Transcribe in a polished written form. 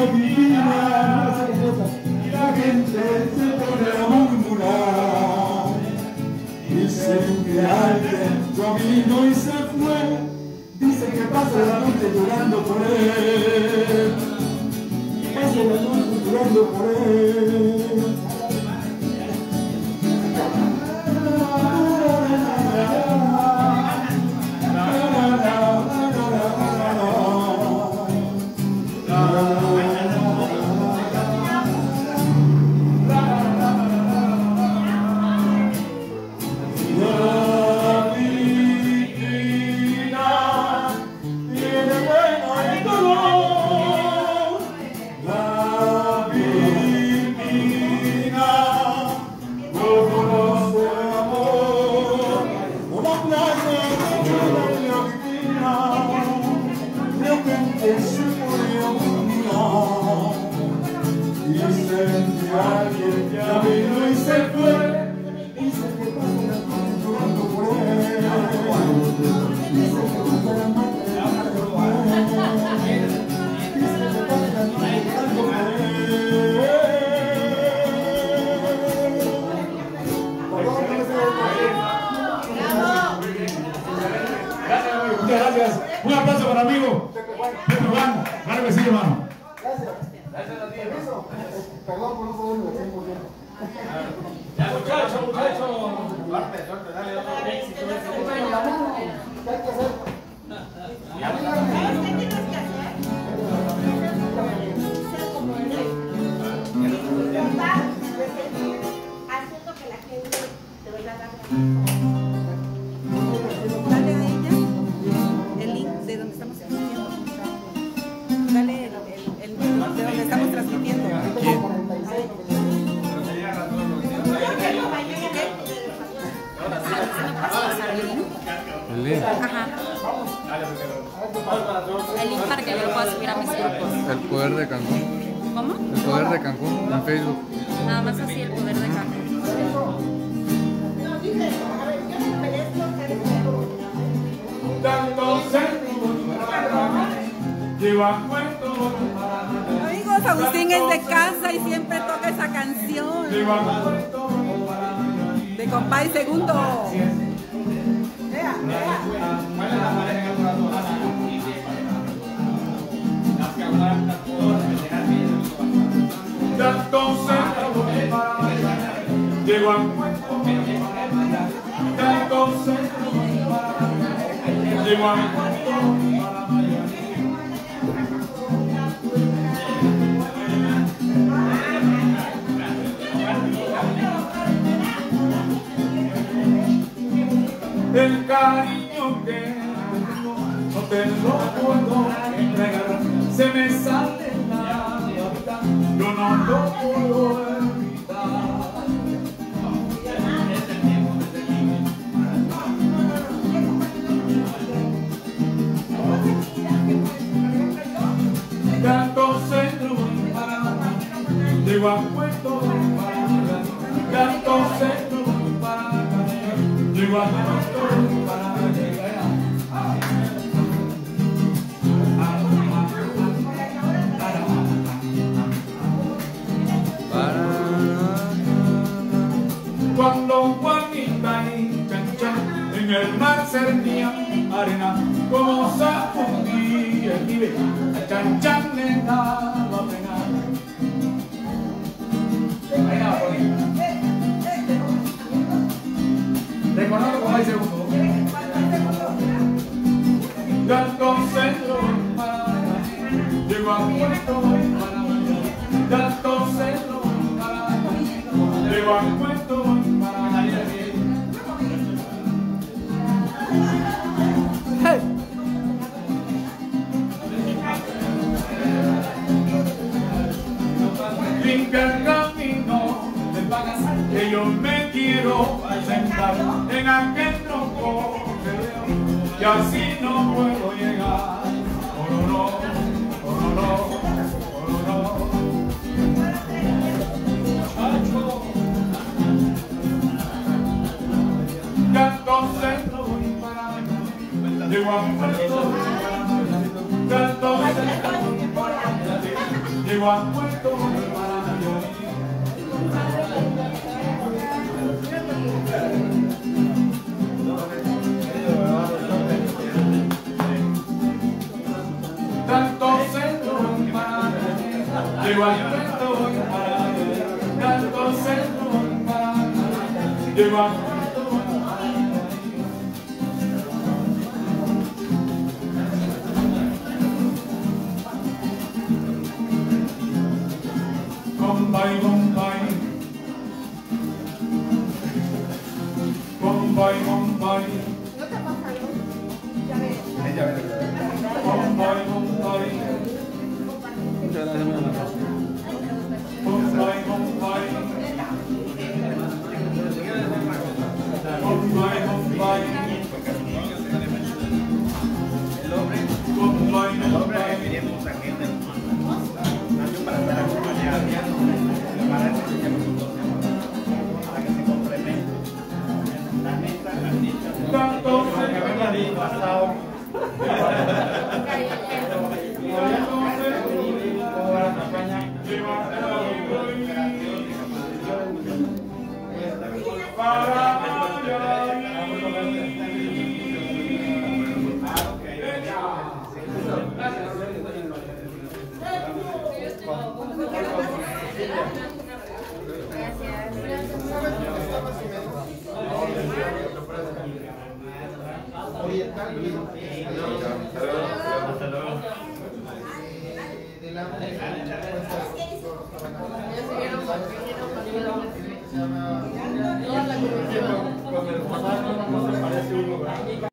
divina, y la gente se pone a murmurar. Dicen que alguien vino y se fue, dicen que pasa la noche llorando por él, pasa la noche llorando por él. Gracias. Un aplauso para el amigo Pepe Juan. Claro que sí, hermano. Gracias. Gracias a ti. Perdón por no poderme decir muy bien. Ya, muchacho. Suerte, dale. ¿Qué hay que hacer? ¿Qué tienes que hacer? Haciendo que la gente te vaya a dar. Dale a ella el link de donde estamos transmitiendo. Dale el de donde estamos transmitiendo. El link. Ajá. El link para que yo lo pueda subir a mis grupos. El poder de Cancún. ¿Cómo? El poder de Cancún en Facebook. Nada más así, el poder de Cancún. Amigos, Agustín es de casa y siempre toca esa canción. De Compay Segundo. El cariño que tengo no te lo puedo entregar, se me sale la vida, yo no lo puedo evitar. Tanto centro para llego a Puerto para tanto centro para llego a Puerto para llegar. Cuando Juanita y Chan Chan en el mar servían arena, como se fundía el nivel, a Chan Chan le daba pena. Recordando como hay segundo. Tanto centro para llegó a Puerto para tanto centro para llegó a Puerto para limpia el camino del pagas que yo me quiero sentar en aquel tronco que veo y así no puedo llegar. Oh no, oh no, oh no. Canto centro para llego a Puerto, canto centro para llego Llego al puerto para Nayarit. Tanto centro para llego al puerto para tanto centro para llego al puerto para Bombay, Bombay, Bombay, Bombay, ¿No te pasa algo? Ya ves. Bombay, Bombay, Muchas gracias, mi hermano. Bombay, Bombay, Bombay, Bombay, Bombay, Bombay. Queremos a gente para estar acompañados, para que se complementen. La neta, Tanto pasado. Cuando el